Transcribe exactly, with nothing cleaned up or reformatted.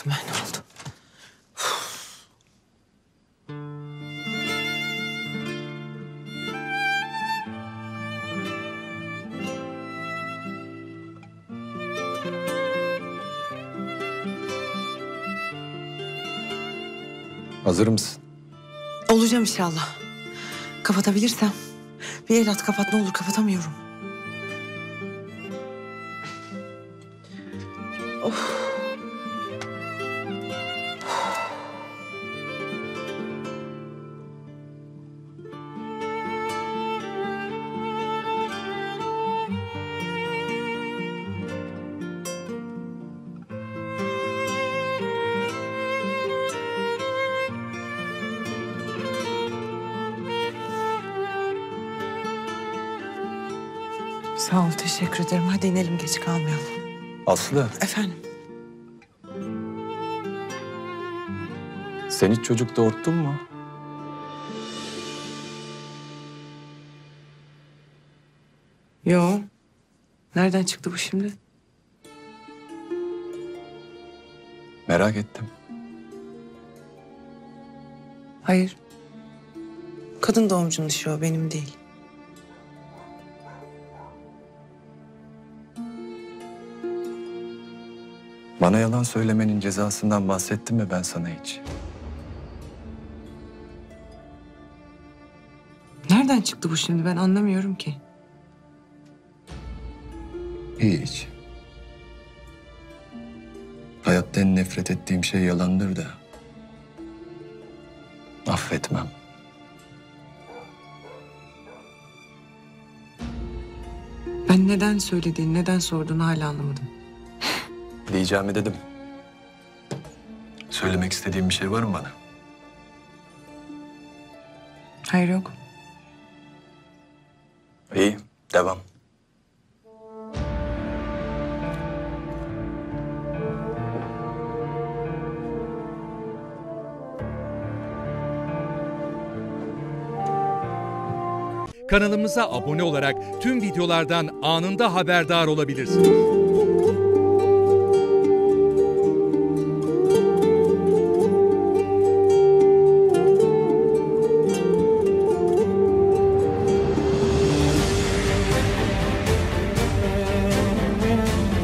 Üstüme ne oldu? Hazır mısın? Olacağım inşallah. Kapatabilirsem. Bir el at, kapat ne olur, kapatamıyorum. Of. Sağ ol, teşekkür ederim. Hadi inelim, geç kalmayalım. Aslı, Efendim? sen hiç çocuk doğurttun mu? Yo. Nereden çıktı bu şimdi? Merak ettim. Hayır. Kadın doğumcunun işi o, benim değil. Bana yalan söylemenin cezasından bahsettim mi ben sana hiç? Nereden çıktı bu şimdi, ben anlamıyorum ki. Hiç. Hayatta en nefret ettiğim şey yalandır da. Affetmem. Ben neden söylediğini, neden sorduğunu hala anlamadım. Diyeceğimi dedim. Söylemek istediğin bir şey var mı bana? Hayır, yok. İyi, devam. Kanalımıza abone olarak tüm videolardan anında haberdar olabilirsiniz.